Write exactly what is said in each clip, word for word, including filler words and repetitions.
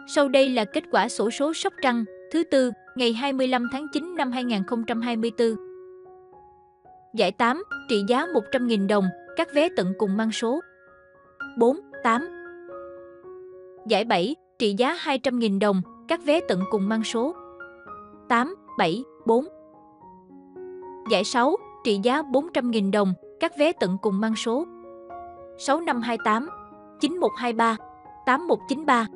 Sau đây là kết quả xổ số Sóc Trăng thứ tư ngày hai mươi lăm tháng chín năm hai nghìn không trăm hai mươi tư. Giải tám, trị giá một trăm nghìn đồng, các vé tận cùng mang số bốn, tám. Giải bảy, trị giá hai trăm nghìn đồng, các vé tận cùng mang số tám, bảy, bốn. Giải sáu, trị giá bốn trăm nghìn đồng, các vé tận cùng mang số sáu năm hai tám, chín một hai ba, tám một chín ba.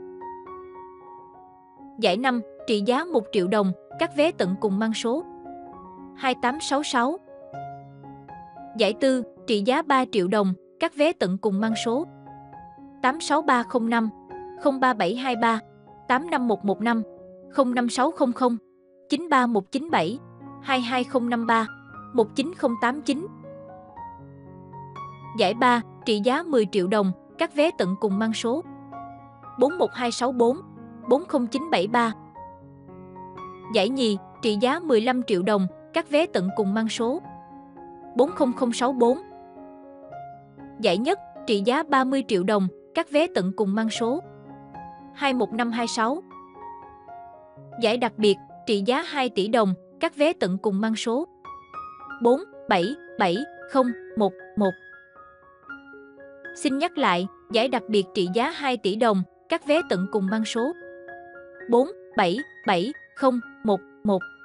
Giải năm, trị giá một triệu đồng, các vé tận cùng mang số hai tám sáu sáu. Giải tư, trị giá ba triệu đồng, các vé tận cùng mang số tám sáu ba không năm, không ba bảy hai ba, tám năm một một năm, không năm sáu không không, chín ba một chín bảy, hai hai không năm ba, một chín không tám chín. Giải ba, trị giá mười triệu đồng, các vé tận cùng mang số bốn một hai sáu bốn, bốn không chín bảy ba. Giải nhì, trị giá mười lăm triệu đồng, các vé tận cùng mang số bốn không không sáu bốn. Giải nhất, trị giá ba mươi triệu đồng, các vé tận cùng mang số hai một năm hai sáu. Giải đặc biệt, trị giá hai tỷ đồng, các vé tận cùng mang số bốn bảy bảy không một một. Xin nhắc lại, giải đặc biệt trị giá hai tỷ đồng, các vé tận cùng mang số bốn bảy bảy không một một.